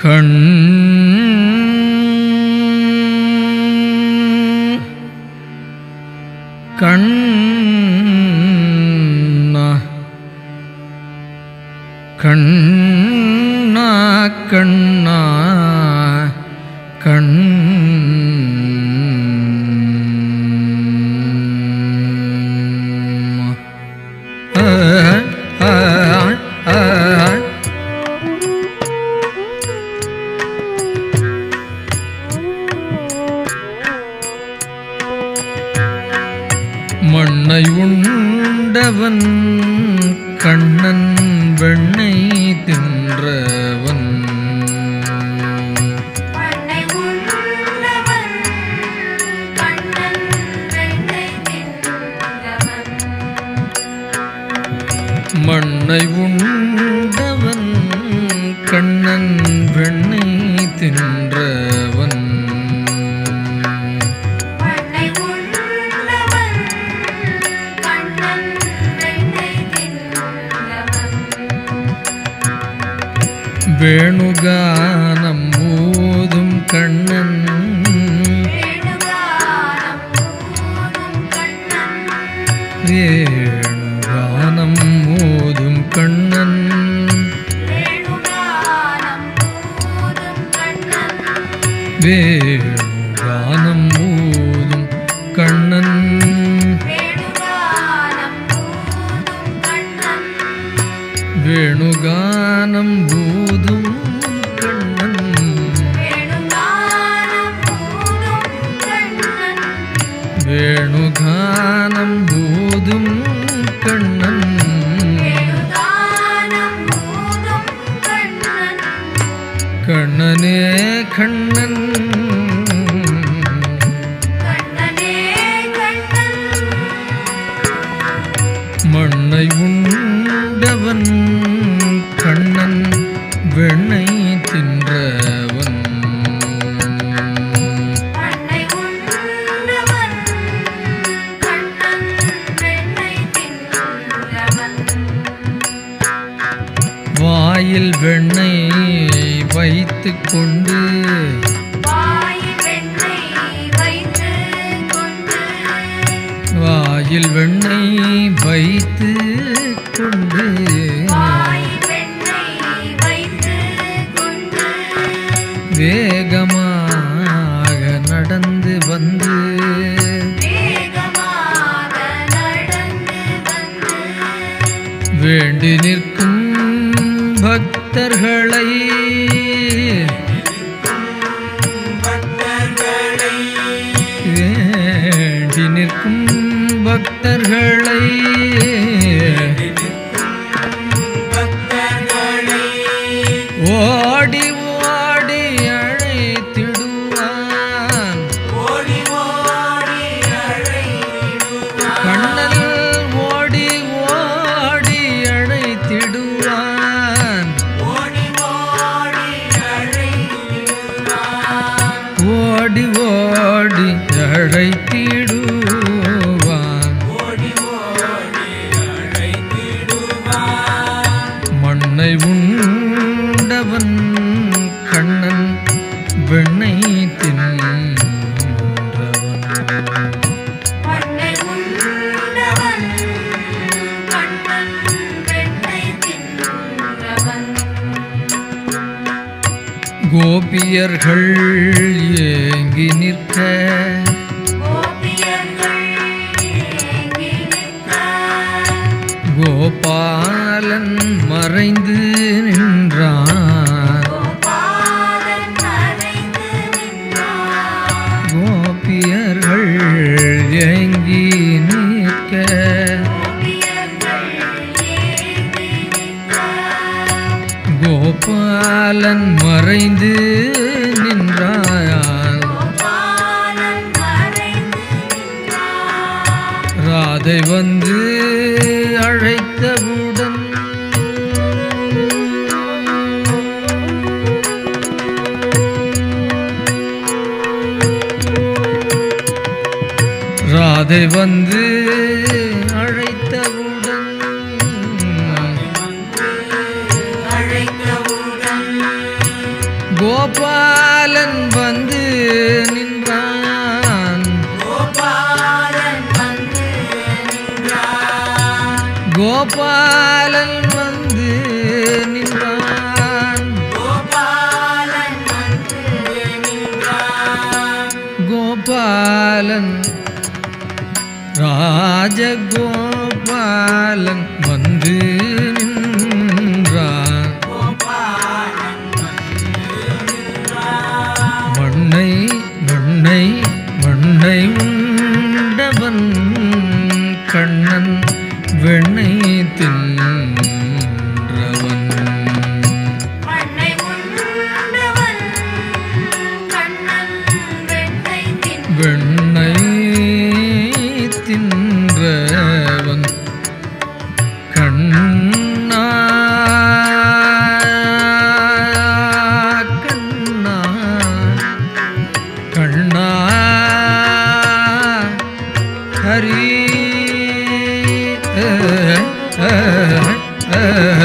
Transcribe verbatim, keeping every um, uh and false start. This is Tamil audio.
கண் கண்ணா கண்ணா கண்ணா கண் மண்ணை உண்டவன் கண்ணன் வெண்ணை தின்றவன் மண்ணை உண்டவன் கண்ணன் வெண்ணை தின்றவன் மண்ணை உண்டவன் கண்ணன் வெண்ணை தின்றவன் வேணுகானம் ஊதும் கண்ணன் வேணுகானம் ஊதும் கண்ணன் வேணுகானம் ஊதும் கண்ணன் வேணுகானம் ஊதும் கண்ணன் வேணுகானம் ஊதும் கண்ணன் கண்ணனே கண்ணன் மண்ணை உண்டவன் கண்ணன் வெண்ணை தின்றவன் வாயில் வெண்ணை வைத்துக் கொண்டு வாயில் வெண்ணை வைத்து கொண்டு வேகமாக நடந்து வந்து வேண்டி நிற்கும் பக்தர்களை வேண்டி நிற்கும் பக்தர்களை ஓடி ஓடி அழைத்திடுவான் கண்ணல் ஓடி ஓடி அழைத்திடுவான் ஓடி ஓடி அழைத்திடுவான் மண்ணை உண்டவன் கண்ணன் வெண்ணை தின்றவன் கோபியர்கள் ஏங்கி நிற்க கோபாலன் மறைந்து நின்றான் கோபியர்கள் ஏங்கி நிற்க கோபாலன் மறைந்து நின்றான் ராதை வந்து அழைத்தவுடன் ராதை வந்து அழைத்தவுடன் கோபாலன் வந்து நின்றான் கோபாலன் வந்து நின்றான் கோபாலன் வந்து நின்றான் கோபாலன் வந்து நின்றான் கோபாலன் ராஜகோபாலன் வந்து நின்றான் மண்ணை மண்ணை மண்ணை உண்டவன் கண்ணன் வெண்ணை தின்றவன் மண்ணை உண்டவன் கண்ணன் வெண்ணை தின் வெண்ணை தின்றவன் கண்ணா கண்ணா கண்ணா ஹரி அ, அ, அ,